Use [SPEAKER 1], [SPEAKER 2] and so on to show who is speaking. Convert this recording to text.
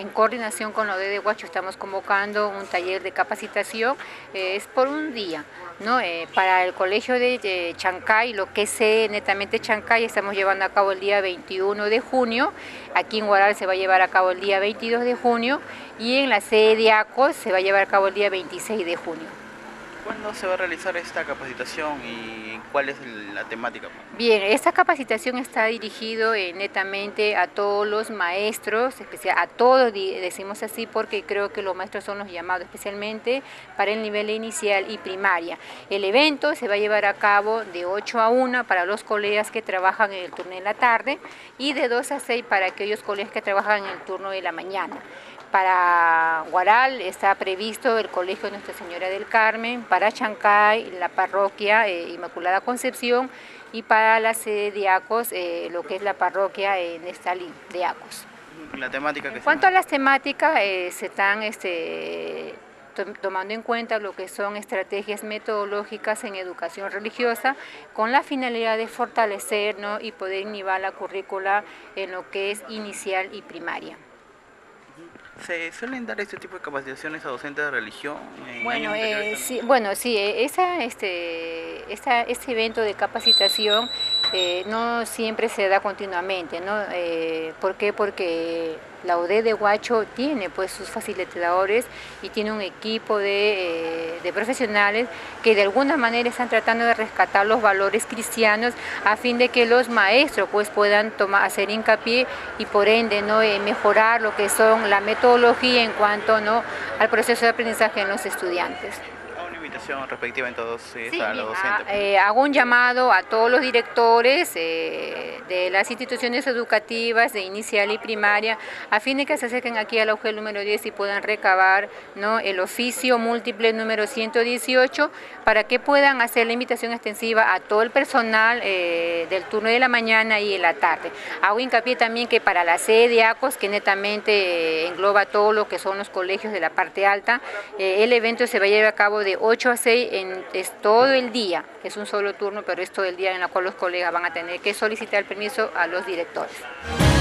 [SPEAKER 1] en coordinación con la ODE de Huacho estamos convocando un taller de capacitación, es por un día, ¿no? Para el colegio de Chancay, lo que es netamente Chancay, estamos llevando a cabo el día 21 de junio, aquí en Huaral se va a llevar a cabo el día 22 de junio y en la sede de ACOS se va a llevar a cabo el día 26 de junio.
[SPEAKER 2] ¿Cuándo se va a realizar esta capacitación y cuál es la temática?
[SPEAKER 1] Bien, esta capacitación está dirigido netamente a todos los maestros, a todos decimos así porque creo que los maestros son los llamados especialmente para el nivel inicial y primaria. El evento se va a llevar a cabo de 8 a 1 para los colegas que trabajan en el turno de la tarde y de 2 a 6 para aquellos colegas que trabajan en el turno de la mañana. Para Huaral está previsto el Colegio Nuestra Señora del Carmen, para Chancay, la parroquia Inmaculada Concepción y para la sede de ACOS, lo que es la parroquia Nestalí de ACOS.
[SPEAKER 2] La temática que
[SPEAKER 1] en cuanto a las temáticas, se están tomando en cuenta lo que son estrategias metodológicas en educación religiosa con la finalidad de fortalecer, ¿no? y poder innovar la currícula en lo que es inicial y primaria.
[SPEAKER 2] ¿Se suelen dar este tipo de capacitaciones a docentes de religión?
[SPEAKER 1] Bueno, sí, este evento de capacitación no siempre se da continuamente, ¿no? ¿Por qué? Porque la ODE de Huacho tiene pues sus facilitadores y tiene un equipo de profesionales que de alguna manera están tratando de rescatar los valores cristianos a fin de que los maestros pues puedan hacer hincapié y por ende, ¿no? Mejorar lo que son la metodología en cuanto, ¿no? al proceso de aprendizaje en los estudiantes.
[SPEAKER 2] Respectiva entonces
[SPEAKER 1] sí,
[SPEAKER 2] a los docentes.
[SPEAKER 1] Hago un llamado a todos los directores de las instituciones educativas de inicial y primaria a fin de que se acerquen aquí al UGEL número 10 y puedan recabar, ¿no? el oficio múltiple número 118 para que puedan hacer la invitación extensiva a todo el personal del turno de la mañana y de la tarde. Hago hincapié también que para la sede de ACOS, que netamente engloba todo lo que son los colegios de la parte alta, el evento se va a llevar a cabo de 8 a 6, es todo el día, es un solo turno, pero es todo el día en el cual los colegas van a tener que solicitar el permiso a los directores.